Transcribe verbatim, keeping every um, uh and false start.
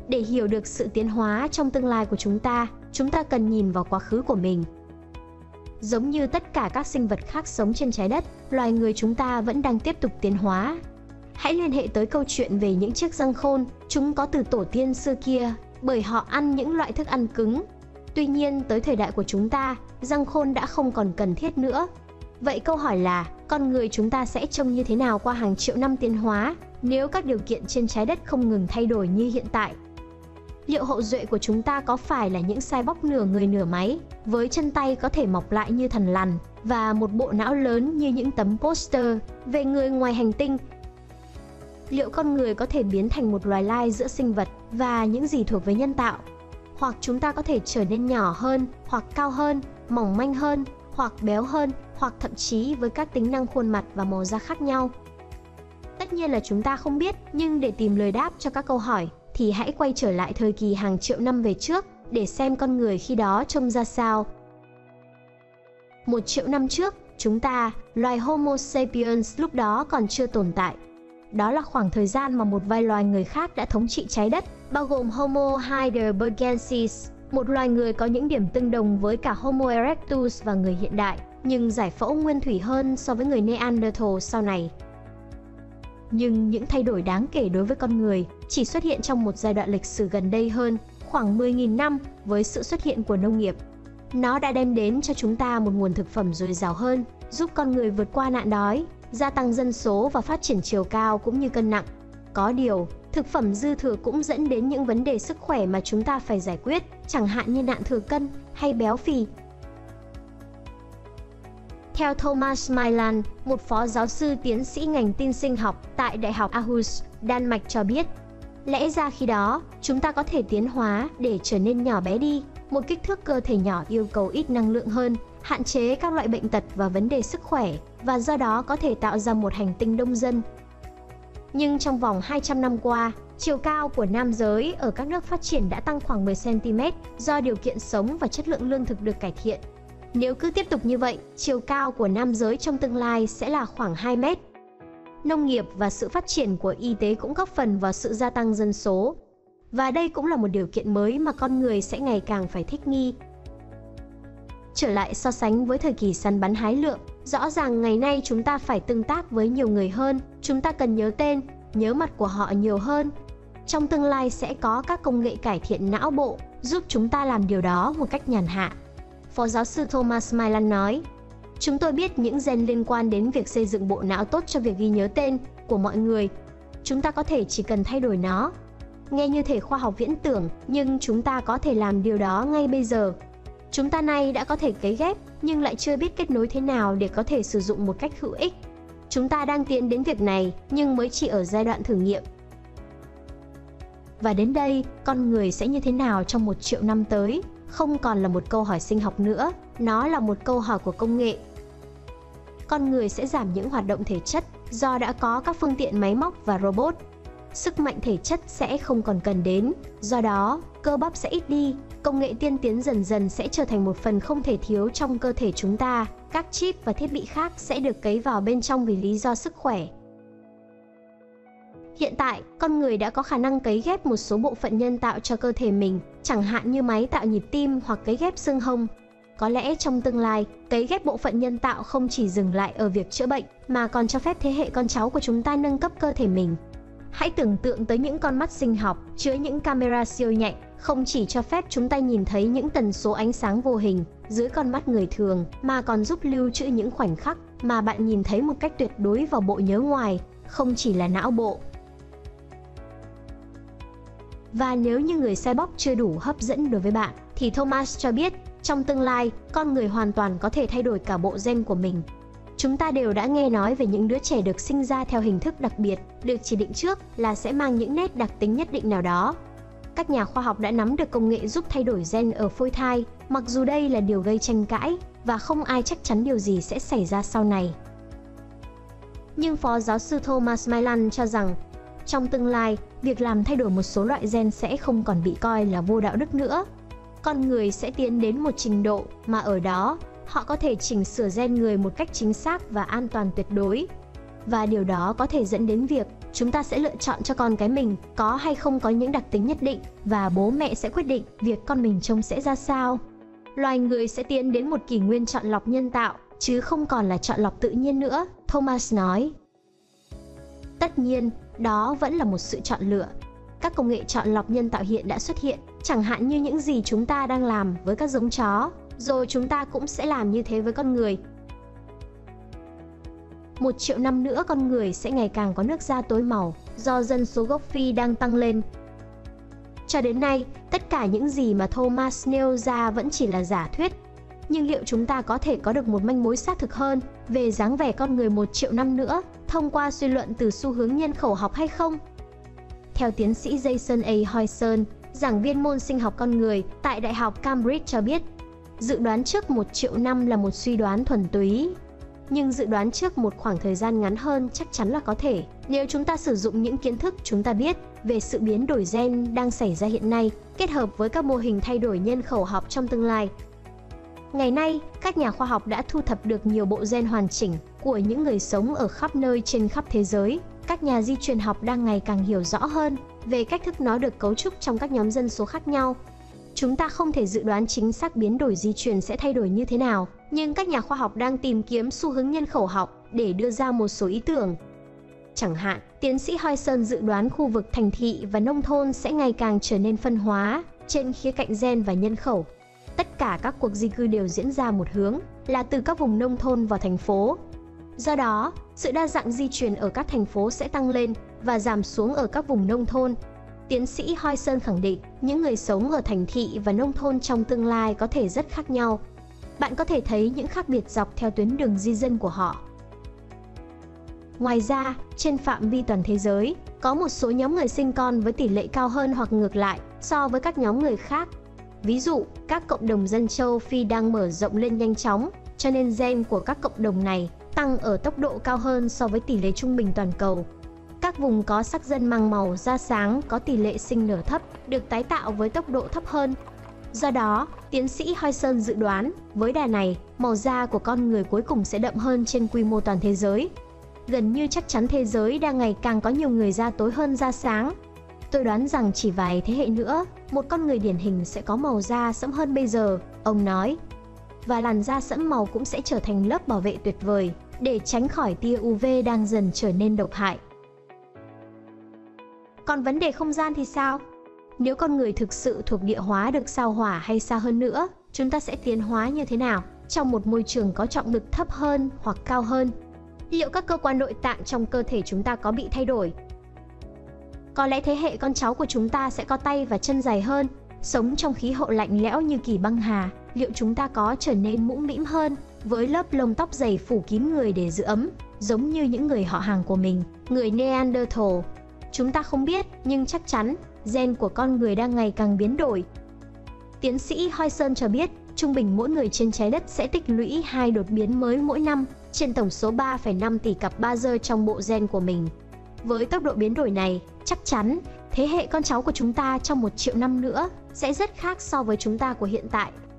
Để hiểu được sự tiến hóa trong tương lai của chúng ta, chúng ta cần nhìn vào quá khứ của mình. Giống như tất cả các sinh vật khác sống trên trái đất, loài người chúng ta vẫn đang tiếp tục tiến hóa. Hãy liên hệ tới câu chuyện về những chiếc răng khôn, chúng có từ tổ tiên xưa kia, bởi họ ăn những loại thức ăn cứng. Tuy nhiên, tới thời đại của chúng ta, răng khôn đã không còn cần thiết nữa. Vậy câu hỏi là, con người chúng ta sẽ trông như thế nào qua hàng triệu năm tiến hóa, nếu các điều kiện trên trái đất không ngừng thay đổi như hiện tại? Liệu hậu duệ của chúng ta có phải là những cyborg nửa người nửa máy, với chân tay có thể mọc lại như thằn lằn, và một bộ não lớn như những tấm poster về người ngoài hành tinh? Liệu con người có thể biến thành một loài lai giữa sinh vật và những gì thuộc về nhân tạo? Hoặc chúng ta có thể trở nên nhỏ hơn, hoặc cao hơn, mỏng manh hơn, hoặc béo hơn, hoặc thậm chí với các tính năng khuôn mặt và màu da khác nhau? Tất nhiên là chúng ta không biết, nhưng để tìm lời đáp cho các câu hỏi, thì hãy quay trở lại thời kỳ hàng triệu năm về trước, để xem con người khi đó trông ra sao. Một triệu năm trước, chúng ta, loài Homo sapiens lúc đó còn chưa tồn tại. Đó là khoảng thời gian mà một vài loài người khác đã thống trị trái đất, bao gồm Homo heidelbergensis, một loài người có những điểm tương đồng với cả Homo erectus và người hiện đại, nhưng giải phẫu nguyên thủy hơn so với người Neanderthal sau này. Nhưng những thay đổi đáng kể đối với con người chỉ xuất hiện trong một giai đoạn lịch sử gần đây hơn, khoảng mười nghìn năm, với sự xuất hiện của nông nghiệp. Nó đã đem đến cho chúng ta một nguồn thực phẩm dồi dào hơn, giúp con người vượt qua nạn đói, gia tăng dân số và phát triển chiều cao cũng như cân nặng. Có điều, thực phẩm dư thừa cũng dẫn đến những vấn đề sức khỏe mà chúng ta phải giải quyết, chẳng hạn như nạn thừa cân hay béo phì. Theo Thomas Mylan, một phó giáo sư tiến sĩ ngành tin sinh học tại Đại học Aarhus, Đan Mạch cho biết, lẽ ra khi đó, chúng ta có thể tiến hóa để trở nên nhỏ bé đi, một kích thước cơ thể nhỏ yêu cầu ít năng lượng hơn, hạn chế các loại bệnh tật và vấn đề sức khỏe, và do đó có thể tạo ra một hành tinh đông dân. Nhưng trong vòng hai trăm năm qua, chiều cao của nam giới ở các nước phát triển đã tăng khoảng mười xăng ti mét do điều kiện sống và chất lượng lương thực được cải thiện. Nếu cứ tiếp tục như vậy, chiều cao của nam giới trong tương lai sẽ là khoảng hai mét. Nông nghiệp và sự phát triển của y tế cũng góp phần vào sự gia tăng dân số. Và đây cũng là một điều kiện mới mà con người sẽ ngày càng phải thích nghi. Trở lại so sánh với thời kỳ săn bắn hái lượm, rõ ràng ngày nay chúng ta phải tương tác với nhiều người hơn, chúng ta cần nhớ tên, nhớ mặt của họ nhiều hơn. Trong tương lai sẽ có các công nghệ cải thiện não bộ, giúp chúng ta làm điều đó một cách nhàn hạ. Phó giáo sư Thomas Mylan nói, chúng tôi biết những gen liên quan đến việc xây dựng bộ não tốt cho việc ghi nhớ tên của mọi người. Chúng ta có thể chỉ cần thay đổi nó. Nghe như thể khoa học viễn tưởng, nhưng chúng ta có thể làm điều đó ngay bây giờ. Chúng ta nay đã có thể cấy ghép, nhưng lại chưa biết kết nối thế nào để có thể sử dụng một cách hữu ích. Chúng ta đang tiến đến việc này, nhưng mới chỉ ở giai đoạn thử nghiệm. Và đến đây, con người sẽ như thế nào trong một triệu năm tới? Không còn là một câu hỏi sinh học nữa, nó là một câu hỏi của công nghệ. Con người sẽ giảm những hoạt động thể chất do đã có các phương tiện máy móc và robot. Sức mạnh thể chất sẽ không còn cần đến, do đó cơ bắp sẽ ít đi. Công nghệ tiên tiến dần dần sẽ trở thành một phần không thể thiếu trong cơ thể chúng ta. Các chip và thiết bị khác sẽ được cấy vào bên trong vì lý do sức khỏe. Hiện tại, con người đã có khả năng cấy ghép một số bộ phận nhân tạo cho cơ thể mình, chẳng hạn như máy tạo nhịp tim hoặc cấy ghép xương hông. Có lẽ trong tương lai, cấy ghép bộ phận nhân tạo không chỉ dừng lại ở việc chữa bệnh, mà còn cho phép thế hệ con cháu của chúng ta nâng cấp cơ thể mình. Hãy tưởng tượng tới những con mắt sinh học chứa những camera siêu nhạy, không chỉ cho phép chúng ta nhìn thấy những tần số ánh sáng vô hình dưới con mắt người thường, mà còn giúp lưu trữ những khoảnh khắc mà bạn nhìn thấy một cách tuyệt đối vào bộ nhớ ngoài, không chỉ là não bộ. Và nếu như người cyborg chưa đủ hấp dẫn đối với bạn, thì Thomas cho biết, trong tương lai, con người hoàn toàn có thể thay đổi cả bộ gen của mình. Chúng ta đều đã nghe nói về những đứa trẻ được sinh ra theo hình thức đặc biệt, được chỉ định trước là sẽ mang những nét đặc tính nhất định nào đó. Các nhà khoa học đã nắm được công nghệ giúp thay đổi gen ở phôi thai, mặc dù đây là điều gây tranh cãi và không ai chắc chắn điều gì sẽ xảy ra sau này. Nhưng Phó giáo sư Thomas Mylan cho rằng, trong tương lai, việc làm thay đổi một số loại gen sẽ không còn bị coi là vô đạo đức nữa. Con người sẽ tiến đến một trình độ mà ở đó, họ có thể chỉnh sửa gen người một cách chính xác và an toàn tuyệt đối. Và điều đó có thể dẫn đến việc chúng ta sẽ lựa chọn cho con cái mình có hay không có những đặc tính nhất định, và bố mẹ sẽ quyết định việc con mình trông sẽ ra sao. Loài người sẽ tiến đến một kỷ nguyên chọn lọc nhân tạo, chứ không còn là chọn lọc tự nhiên nữa, Thomas nói. Tất nhiên, đó vẫn là một sự chọn lựa. Các công nghệ chọn lọc nhân tạo hiện đã xuất hiện, chẳng hạn như những gì chúng ta đang làm với các giống chó, rồi chúng ta cũng sẽ làm như thế với con người. Một triệu năm nữa con người sẽ ngày càng có nước da tối màu, do dân số gốc Phi đang tăng lên. Cho đến nay, tất cả những gì mà Thomas nêu ra vẫn chỉ là giả thuyết. Nhưng liệu chúng ta có thể có được một manh mối xác thực hơn về dáng vẻ con người một triệu năm nữa thông qua suy luận từ xu hướng nhân khẩu học hay không? Theo tiến sĩ Jason A. Hoyson, giảng viên môn sinh học con người tại Đại học Cambridge cho biết, dự đoán trước một triệu năm là một suy đoán thuần túy. Nhưng dự đoán trước một khoảng thời gian ngắn hơn chắc chắn là có thể, nếu chúng ta sử dụng những kiến thức chúng ta biết về sự biến đổi gen đang xảy ra hiện nay, kết hợp với các mô hình thay đổi nhân khẩu học trong tương lai. Ngày nay, các nhà khoa học đã thu thập được nhiều bộ gen hoàn chỉnh của những người sống ở khắp nơi trên khắp thế giới. Các nhà di truyền học đang ngày càng hiểu rõ hơn về cách thức nó được cấu trúc trong các nhóm dân số khác nhau. Chúng ta không thể dự đoán chính xác biến đổi di truyền sẽ thay đổi như thế nào, nhưng các nhà khoa học đang tìm kiếm xu hướng nhân khẩu học để đưa ra một số ý tưởng. Chẳng hạn, tiến sĩ Hoyson dự đoán khu vực thành thị và nông thôn sẽ ngày càng trở nên phân hóa trên khía cạnh gen và nhân khẩu. Tất cả các cuộc di cư đều diễn ra một hướng, là từ các vùng nông thôn vào thành phố. Do đó, sự đa dạng di truyền ở các thành phố sẽ tăng lên và giảm xuống ở các vùng nông thôn. Tiến sĩ Hoyson khẳng định, những người sống ở thành thị và nông thôn trong tương lai có thể rất khác nhau. Bạn có thể thấy những khác biệt dọc theo tuyến đường di dân của họ. Ngoài ra, trên phạm vi toàn thế giới, có một số nhóm người sinh con với tỷ lệ cao hơn hoặc ngược lại so với các nhóm người khác. Ví dụ, các cộng đồng dân châu Phi đang mở rộng lên nhanh chóng, cho nên gen của các cộng đồng này tăng ở tốc độ cao hơn so với tỷ lệ trung bình toàn cầu. Các vùng có sắc dân mang màu da sáng có tỷ lệ sinh nở thấp, được tái tạo với tốc độ thấp hơn. Do đó, tiến sĩ Hoyson dự đoán, với đà này, màu da của con người cuối cùng sẽ đậm hơn trên quy mô toàn thế giới. Gần như chắc chắn thế giới đang ngày càng có nhiều người da tối hơn da sáng. Tôi đoán rằng chỉ vài thế hệ nữa, một con người điển hình sẽ có màu da sẫm hơn bây giờ, ông nói. Và làn da sẫm màu cũng sẽ trở thành lớp bảo vệ tuyệt vời, để tránh khỏi tia u vê đang dần trở nên độc hại. Còn vấn đề không gian thì sao? Nếu con người thực sự thuộc địa hóa được sao Hỏa hay xa hơn nữa, chúng ta sẽ tiến hóa như thế nào trong một môi trường có trọng lực thấp hơn hoặc cao hơn? Liệu các cơ quan nội tạng trong cơ thể chúng ta có bị thay đổi? Có lẽ thế hệ con cháu của chúng ta sẽ có tay và chân dài hơn, sống trong khí hậu lạnh lẽo như kỳ băng hà. Liệu chúng ta có trở nên mũm mĩm hơn, với lớp lông tóc dày phủ kín người để giữ ấm, giống như những người họ hàng của mình, người Neanderthal? Chúng ta không biết, nhưng chắc chắn, gen của con người đang ngày càng biến đổi. Tiến sĩ Hoyson cho biết, trung bình mỗi người trên trái đất sẽ tích lũy hai đột biến mới mỗi năm, trên tổng số ba phẩy năm tỷ cặp bazơ trong bộ gen của mình. Với tốc độ biến đổi này, chắc chắn, thế hệ con cháu của chúng ta trong một triệu năm nữa sẽ rất khác so với chúng ta của hiện tại.